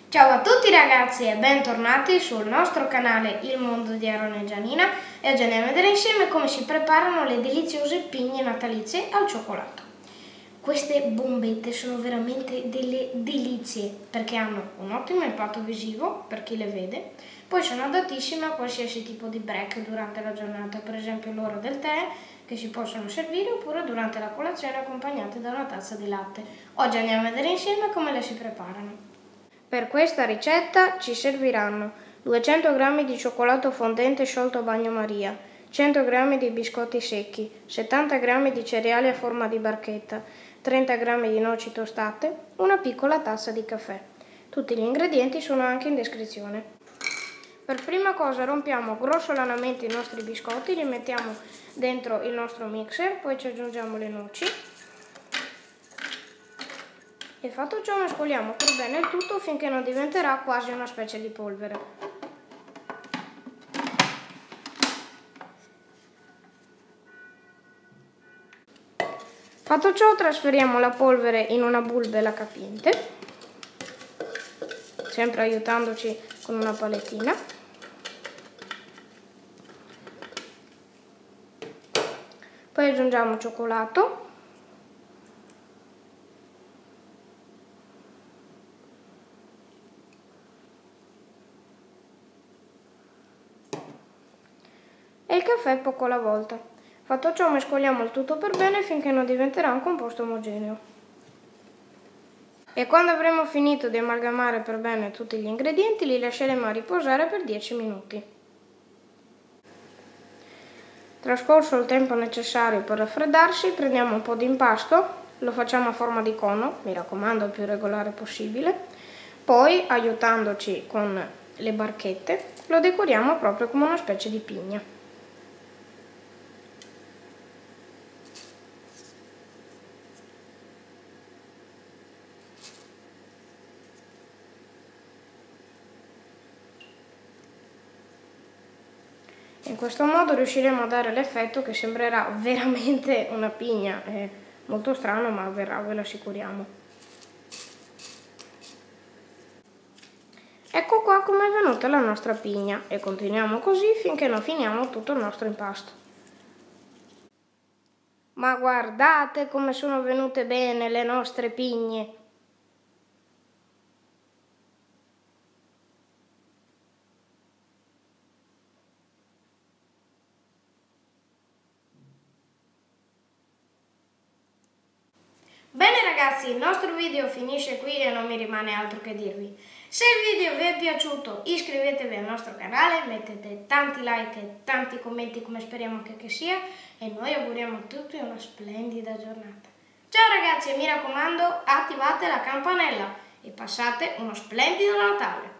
Ciao a tutti ragazzi e bentornati sul nostro canale Il Mondo di Aaron e Gianina e oggi andiamo a vedere insieme come si preparano le deliziose pigne natalizie al cioccolato. Queste bombette sono veramente delle delizie perché hanno un ottimo impatto visivo per chi le vede, poi sono adattissime a qualsiasi tipo di break durante la giornata, per esempio l'ora del tè che si possono servire oppure durante la colazione accompagnate da una tazza di latte. Oggi andiamo a vedere insieme come le si preparano. Per questa ricetta ci serviranno 200 g di cioccolato fondente sciolto a bagnomaria, 100 g di biscotti secchi, 70 g di cereali a forma di barchetta, 30 g di noci tostate, una piccola tazza di caffè. Tutti gli ingredienti sono anche in descrizione. Per prima cosa rompiamo grossolanamente i nostri biscotti, li mettiamo dentro il nostro mixer, poi ci aggiungiamo le noci. E fatto ciò mescoliamo per bene il tutto finché non diventerà quasi una specie di polvere. Fatto ciò trasferiamo la polvere in una bulbela capiente, sempre aiutandoci con una palettina. Poi aggiungiamo cioccolato. E il caffè poco alla volta. Fatto ciò mescoliamo il tutto per bene finché non diventerà un composto omogeneo. E quando avremo finito di amalgamare per bene tutti gli ingredienti li lasceremo a riposare per 10 minuti. Trascorso il tempo necessario per raffreddarsi, prendiamo un po' di impasto, lo facciamo a forma di cono, mi raccomando il più regolare possibile, poi aiutandoci con le barchette lo decoriamo proprio come una specie di pigna. In questo modo riusciremo a dare l'effetto che sembrerà veramente una pigna, è molto strano ma avverrà, ve lo assicuriamo. Ecco qua come è venuta la nostra pigna e continuiamo così finché non finiamo tutto il nostro impasto. Ma guardate come sono venute bene le nostre pigne! Bene ragazzi, il nostro video finisce qui e non mi rimane altro che dirvi. Se il video vi è piaciuto iscrivetevi al nostro canale, mettete tanti like e tanti commenti come speriamo che sia e noi auguriamo a tutti una splendida giornata. Ciao ragazzi e mi raccomando attivate la campanella e passate uno splendido Natale!